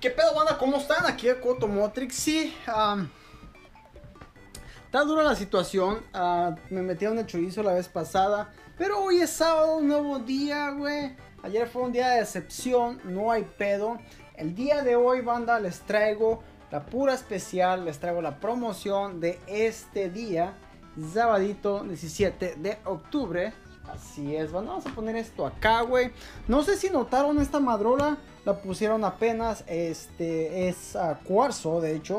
¿Qué pedo, banda? ¿Cómo están? Aquí de Coto Motrix. Sí, está dura la situación. Me metieron el chorizo la vez pasada. Pero hoy es sábado, un nuevo día, güey. Ayer fue un día de decepción, no hay pedo. El día de hoy, banda, les traigo la pura especial. Les traigo la promoción de este día, sabadito 17 de octubre. Así es, bueno, vamos a poner esto acá, güey. No sé si notaron esta madrola, la pusieron apenas, es cuarzo, de hecho.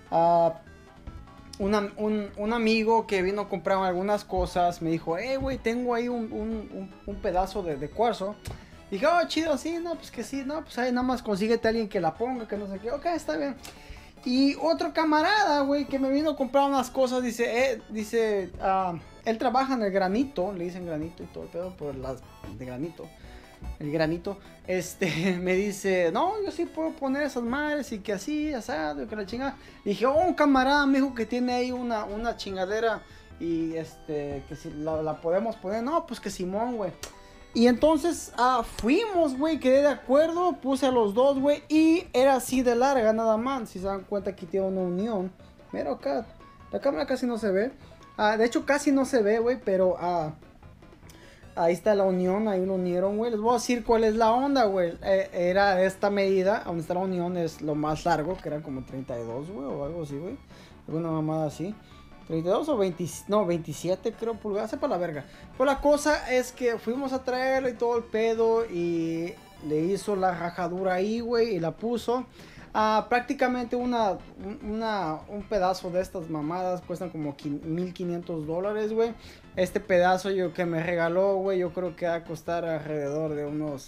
Un amigo que vino a comprar algunas cosas me dijo, güey, tengo ahí un pedazo de cuarzo. Dije, oh, chido, sí, no, pues que sí, no, pues ahí nada más consíguete a alguien que la ponga, que no sé qué, ok, está bien. Y otro camarada, güey, que me vino a comprar unas cosas, dice, él trabaja en el granito, le dicen granito y todo el pedo, por las de granito, el granito, me dice, no, yo sí puedo poner esas madres y que así, asado, y que la chingada. Dije, oh, un camarada me dijo que tiene ahí una chingadera y que si la podemos poner, no, pues que Simón, güey. Y entonces fuimos, güey, quedé de acuerdo, puse a los dos, güey, y era así de larga nada más. Si se dan cuenta, aquí tiene una unión. Mira acá, la cámara casi no se ve. De hecho, casi no se ve, güey, pero ahí está la unión, ahí lo unieron, güey. Les voy a decir cuál es la onda, güey. Era esta medida, donde está la unión es lo más largo, que era como 32, güey, o algo así, güey. Alguna mamada así. 32 o 20, no, 27 creo pulgadas, sepa la verga. Pues la cosa es que fuimos a traerlo y todo el pedo y le hizo la rajadura ahí, güey, y la puso. Prácticamente un pedazo de estas mamadas cuestan como $1,500, güey. Este pedazo yo que me regaló, güey, yo creo que va a costar alrededor de unos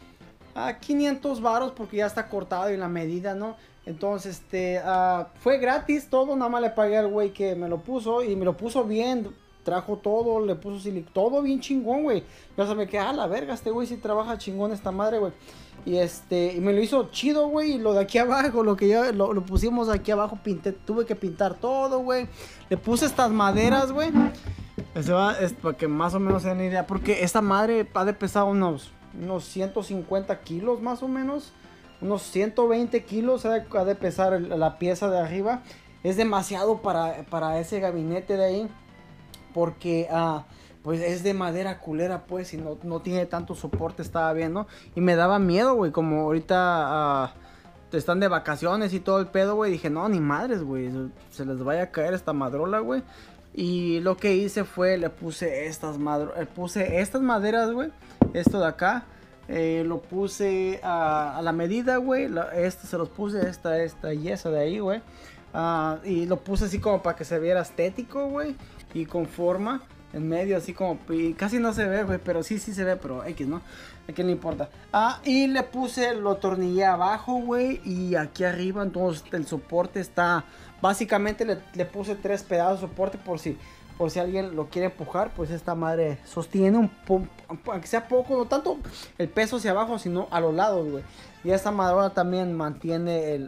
500 varos porque ya está cortado y la medida, ¿no? Entonces, fue gratis todo, nada más le pagué al güey que me lo puso y me lo puso bien, trajo todo, le puso todo bien chingón, güey. Yo se me quedé, la verga, este güey sí trabaja chingón esta madre, güey. Y y me lo hizo chido, güey, y lo de aquí abajo, lo que ya lo pusimos aquí abajo, tuve que pintar todo, güey. Le puse estas maderas, güey. Es para que más o menos se den idea, porque esta madre ha de pesar unos 150 kilos más o menos. Unos 120 kilos ha de pesar la pieza de arriba. Es demasiado para ese gabinete de ahí. Porque pues es de madera culera, pues. Y no tiene tanto soporte, estaba bien, ¿no? Y me daba miedo, güey. Como ahorita están de vacaciones y todo el pedo, güey. Dije, no, ni madres, güey. Se les vaya a caer esta madrola, güey. Y lo que hice fue, le puse estas maderas, güey. Esto de acá. Lo puse a la medida, güey. Se los puse esta y esa de ahí, güey. Y lo puse así como para que se viera estético, güey. Y con forma en medio, así como. Y casi no se ve, güey. Pero sí se ve, pero X, ¿no? ¿A quién le importa? Y le puse, lo tornillé abajo, güey. Y aquí arriba, entonces el soporte está. Básicamente le puse 3 pedazos de soporte por si alguien lo quiere empujar, pues esta madre sostiene aunque sea poco, no tanto el peso hacia abajo, sino a los lados, güey. Y esta madera también mantiene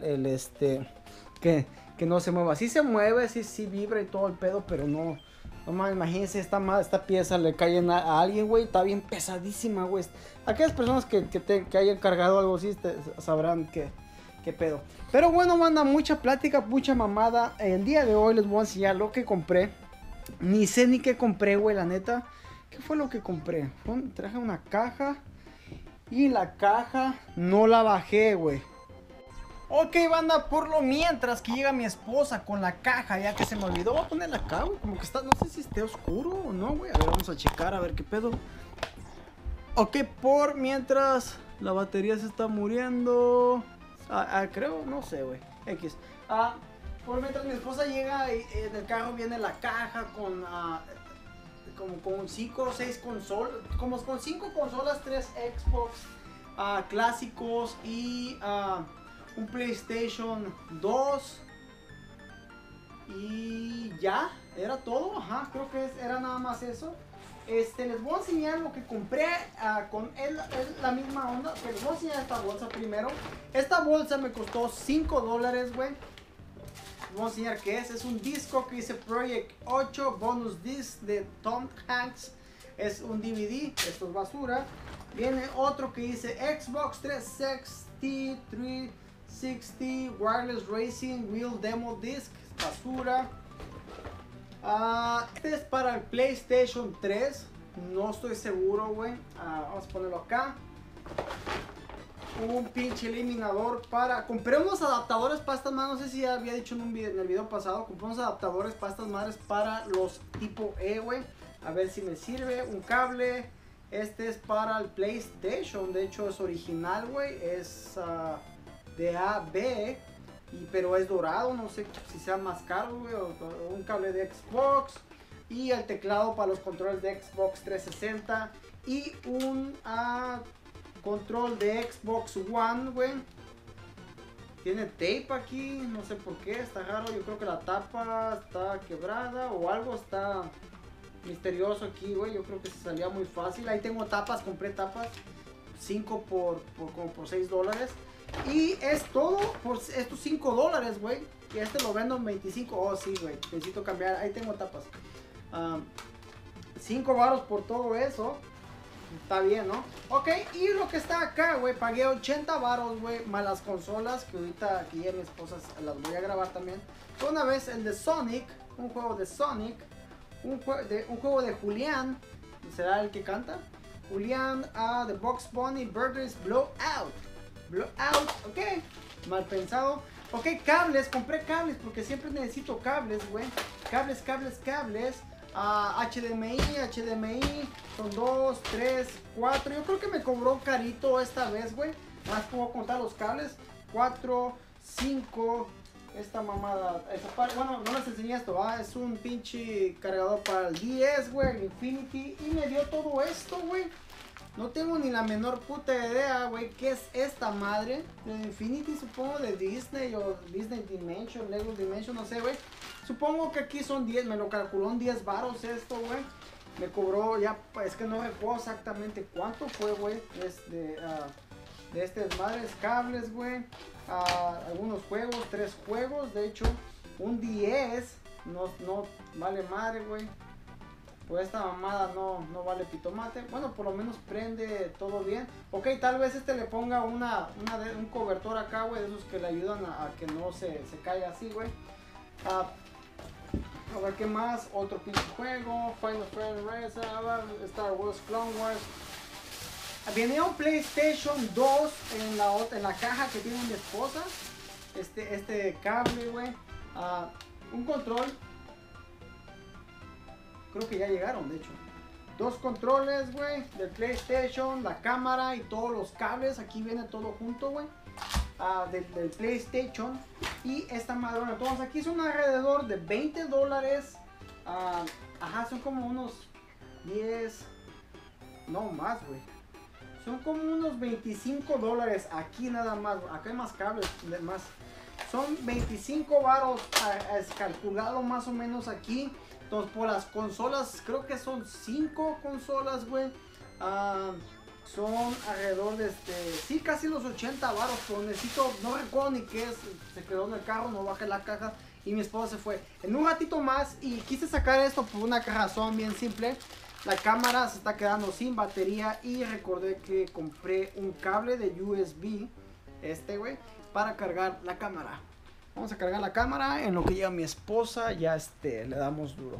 que no se mueva. Sí se mueve, sí vibra y todo el pedo, pero no más, imagínense, esta pieza le cae a alguien, güey, está bien pesadísima, güey. Aquellas personas que hayan cargado algo así sabrán qué pedo. Pero bueno, manda mucha plática, mucha mamada. El día de hoy les voy a enseñar lo que compré. Ni sé ni qué compré, güey, la neta. ¿Qué fue lo que compré? Traje una caja. Y la caja no la bajé, güey. Ok, banda, por lo mientras que llega mi esposa con la caja, ya que se me olvidó. Voy a ponerla acá, güey. Como que está, no sé si esté oscuro o no, güey. A ver, vamos a checar, a ver qué pedo. Ok, por mientras la batería se está muriendo. Creo, no sé, güey. X. Por mientras mi esposa llega y en el carro viene la caja con como con 5 o 6 consolas, como con 5 consolas, 3 Xbox clásicos y un PlayStation 2 y ya, era todo, creo que era nada más eso. Les voy a enseñar lo que compré con la misma onda. Les voy a enseñar esta bolsa primero. Esta bolsa me costó $5, güey. Les voy a enseñar qué es. Es un disco que dice Project 8 Bonus Disc de Tom Hanks. Es un DVD. Esto es basura. Viene otro que dice Xbox 360 60 Wireless Racing Wheel Demo Disc, basura. Este es para el PlayStation 3, no estoy seguro, güey. Vamos a ponerlo acá. Un pinche eliminador para... Compré unos adaptadores para estas madres, no sé si ya había dicho en el video pasado. Compré unos adaptadores para estas madres para los tipo E, güey. A ver si me sirve. Un cable. Este es para el PlayStation, de hecho es original, güey. Es de A, B, pero es dorado, no sé si sea más caro, güey. O un cable de Xbox. Y el teclado para los controles de Xbox 360. Y un... control de Xbox One, güey. Tiene tape aquí, no sé por qué, está raro. Yo creo que la tapa está quebrada o algo está misterioso aquí, güey. Yo creo que se salía muy fácil. Ahí tengo tapas, compré tapas 5 como por $6. Y es todo por estos $5, güey. Y este lo vendo en 25. Oh, sí, güey, necesito cambiar. Ahí tengo tapas. 5 baros por todo eso. Está bien, ¿no? Ok, y lo que está acá, güey, pagué 80 baros, güey, más las consolas, que ahorita aquí ya mi esposa las voy a grabar también. Una vez el de Sonic, un juego de Sonic, un juego de Julián, ¿será el que canta? Julián, The Box Bunny Burgers Blowout. Blowout, ok, mal pensado. Ok, cables, compré cables porque siempre necesito cables, güey. Cables. HDMI, son 2, 3, 4. Yo creo que me cobró carito esta vez, güey. Más puedo contar los cables. 4, 5. Esta mamada. Bueno, no les enseñé esto. Es un pinche cargador para el 10, güey. El Infinity. Y me dio todo esto, güey. No tengo ni la menor puta idea, güey, qué es esta madre. El Infinity, supongo, de Disney o Disney Dimension, Lego Dimension, no sé, güey. Supongo que aquí son 10, me lo calculó en 10 baros esto, güey. Me cobró ya, es que no recuerdo exactamente cuánto fue, güey. De estas madres, cables, güey. Algunos juegos, 3 juegos, de hecho. Un 10, no vale madre, güey. Pues esta mamada no vale pitomate. Bueno, por lo menos prende todo bien. Ok, tal vez le ponga un cobertor acá, güey. De esos que le ayudan a que no se caiga así, güey. A ver qué más. Otro pinche juego. Final Fantasy, Star Wars Clone Wars. Venía un PlayStation 2 en la caja que tiene mi esposa. Este cable, güey. Un control. Creo que ya llegaron, de hecho. 2 controles, güey, del PlayStation, la cámara y todos los cables. Aquí viene todo junto, güey. Del PlayStation. Y esta madrona. Entonces aquí son alrededor de $20. Son como unos 10. No más, güey. Son como unos $25 aquí nada más. Acá hay más cables, más. Son 25 baros calculado más o menos aquí. Entonces por las consolas, creo que son 5 consolas, güey. Son alrededor de sí, casi los 80 baros. Pero necesito, no recuerdo ni qué es. Se quedó en el carro, no bajé la caja. Y mi esposa se fue en un ratito más. Y quise sacar esto por una razón bien simple. La cámara se está quedando sin batería. Y recordé que compré un cable de USB. Güey, para cargar la cámara. Vamos a cargar la cámara. En lo que llega mi esposa, ya le damos duro.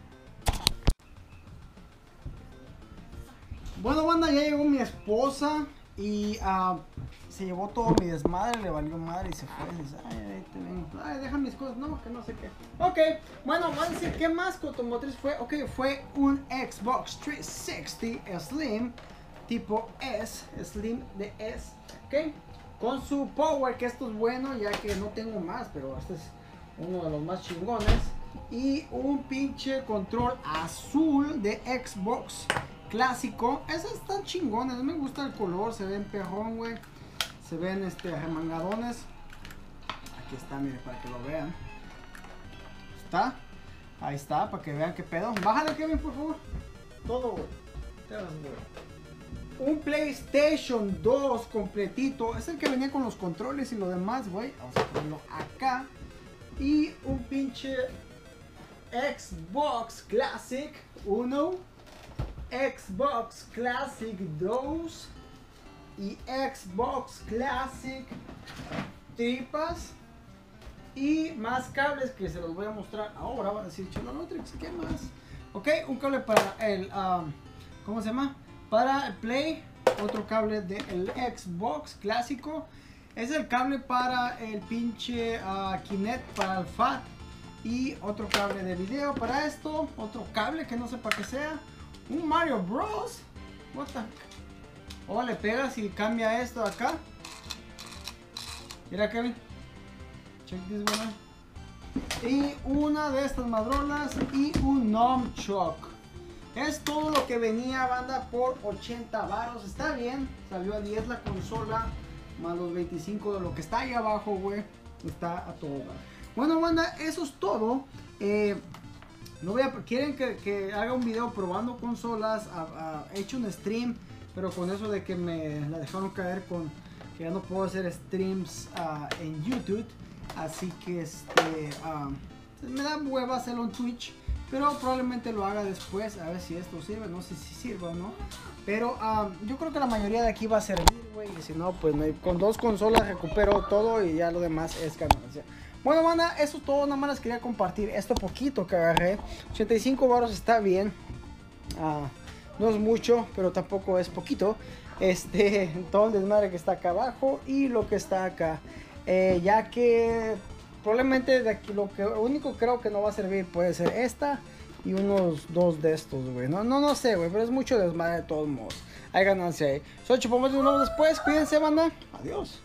Bueno, banda, ya llegó mi esposa. Y se llevó todo mi desmadre. Le valió madre y se fue. Y dice, ay, deja mis cosas. No, que no sé qué. Ok, bueno, vamos a decir qué más que automotriz fue. Ok, fue un Xbox 360 Slim. Tipo S. Slim de S. Ok. Con su power, que esto es bueno, ya que no tengo más, pero este es uno de los más chingones. Y un pinche control azul de Xbox clásico. Esos están chingones, me gusta el color, se ven perrón, güey. Se ven remangadones. Aquí está, mire, para que lo vean. ¿Está? Ahí está, para que vean qué pedo. Bájale, Kevin, por favor. Todo, güey. Te vas, güey. Un PlayStation 2 completito. Es el que venía con los controles y lo demás, güey. Vamos a ponerlo acá. Y un pinche Xbox Classic 1. Xbox Classic 2. Y Xbox Classic tripas y más cables que se los voy a mostrar ahora. Van a decir, Cholo Nutrix, ¿qué más? Ok, un cable para el, ¿cómo se llama? Para el Play, otro cable del Xbox clásico. Es el cable para el pinche Kinect, para el FAT. Y otro cable de video para esto. Otro cable que no sé para qué sea. Un Mario Bros. What the... O le pegas y cambia esto de acá. Mira, Kevin. Check this one out. Y una de estas madronas y un Nunchuck. Es todo lo que venía, banda, por 80 varos. Está bien. Salió a 10 la consola. Más los 25 de lo que está ahí abajo, güey. Está a todo dar. Bueno, banda, eso es todo. Quieren que haga un video probando consolas. He hecho un stream, pero con eso de que me la dejaron caer con que ya no puedo hacer streams en YouTube. Así que me da hueva hacerlo en Twitch. Pero probablemente lo haga después. A ver si esto sirve. No sé si sirve o no. Pero yo creo que la mayoría de aquí va a servir, güey. Y si no, pues con 2 consolas recupero todo y ya lo demás es ganancia. Bueno, banda, eso es todo. Nada más les quería compartir esto poquito que agarré. 85 baros está bien. No es mucho, pero tampoco es poquito. Todo el desmadre que está acá abajo y lo que está acá. Ya que probablemente de aquí lo único creo que no va a servir puede ser esta y unos 2 de estos, güey. No sé, güey, pero es mucho desmadre de todos modos. Hay ganancia ahí. Soy Chupomás, nos vemos después. Cuídense, banda. Adiós.